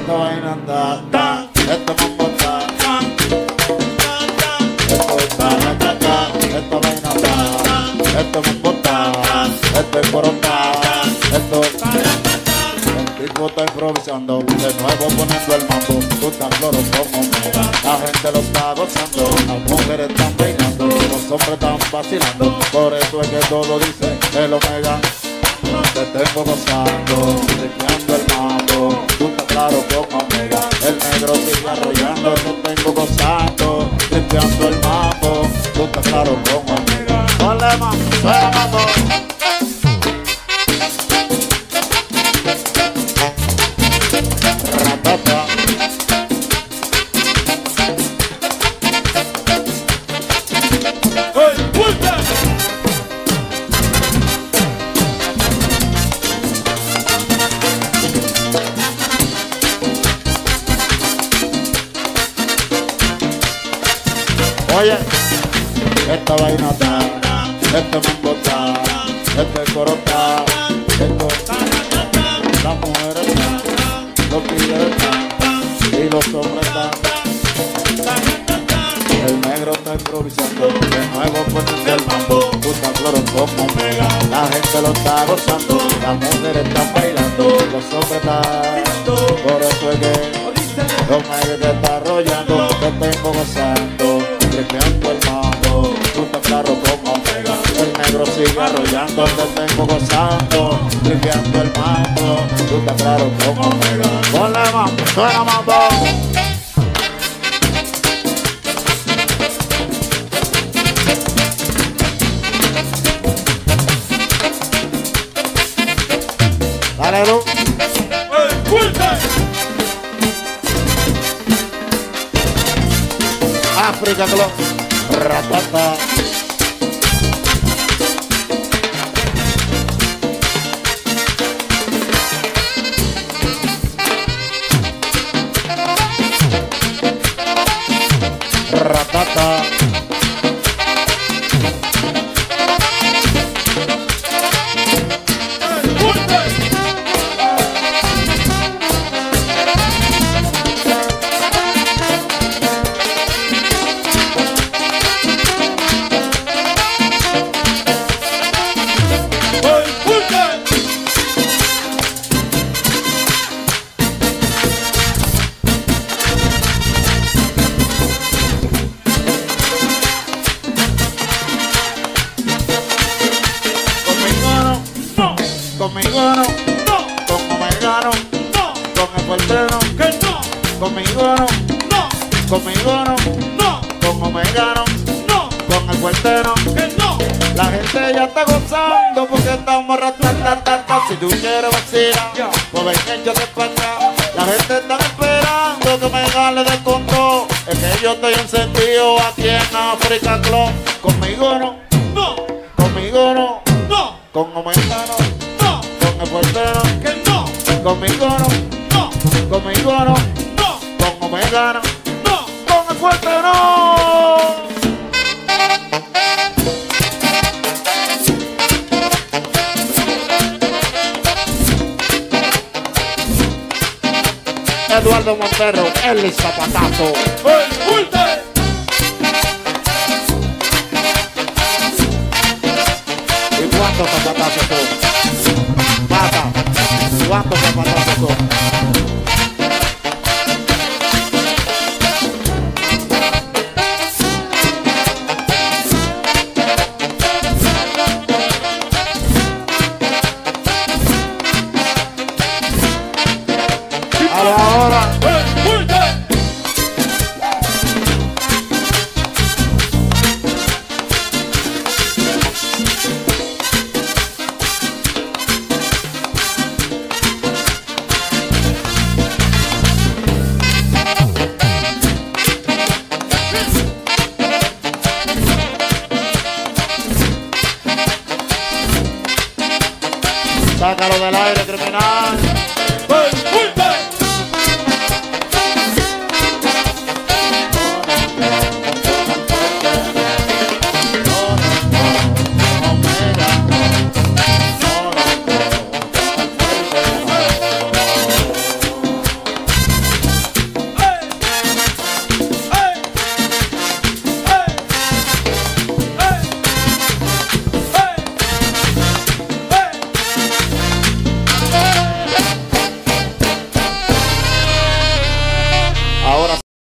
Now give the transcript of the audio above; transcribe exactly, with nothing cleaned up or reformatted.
Esta vaina está, ta, este mambo está, ta, esto está, ta, ta, esta vaina está, este mambo está, este coro está, esto, el tipo está improvisando, de nuevo poniendo el mambo, tú tan cloro como Omega, la gente lo está gozando, las mujeres están bailando, los hombres están vacilando, por eso es que todo dice el Omega. Te tengo gozando, limpiando el mambo, tú estás claro con Omega, el negro sigue arrollando, te tengo gozando, limpiando el mambo, tú estás claro con Omega. Dale mambo, suena mambo. Ratata. Oye, esta vaina está, este mambo está, este coro está, esto, las mujeres están, los tigres están, y los hombres están. El negro está improvisando, de nuevo poniendo el mambo, tú estás claro como Omega, la gente lo está gozando, las mujeres están bailando, los hombres están, por eso es que Omega te está arrollando, te tengo gozando, limpiando el mambo, tú estás claro como Omega, el negro sigue arrollando, te tengo gozando, limpiando el mambo, tú estás claro como Omega. Ponle mambo, suena mambo. Dale, Lu. África Club, ratata. Ratata. Conmigo no, no, con Omega no, no, con el portero que no, conmigo no, no, conmigo no, no, con Omega no, no, con el portero que no. La gente ya está gozando porque estamos ratatata. Si tú quieres vacilar, pues ven que yo te paga. La gente está esperando que Omega le dé control. Es que yo estoy encendido aquí en África Club. Conmigo no, no, conmigo no, no, con Omega no. Con el portero que no, conmigo no, no, conmigo no, no, con Omega no, no, con el portero no. Eduardo Montero, el zapatazo. ¡El Ulter! ¿Y cuántos zapatazos son? Pata, ¿cuántos zapatazos son? Ahora, sácalo del aire, criminal.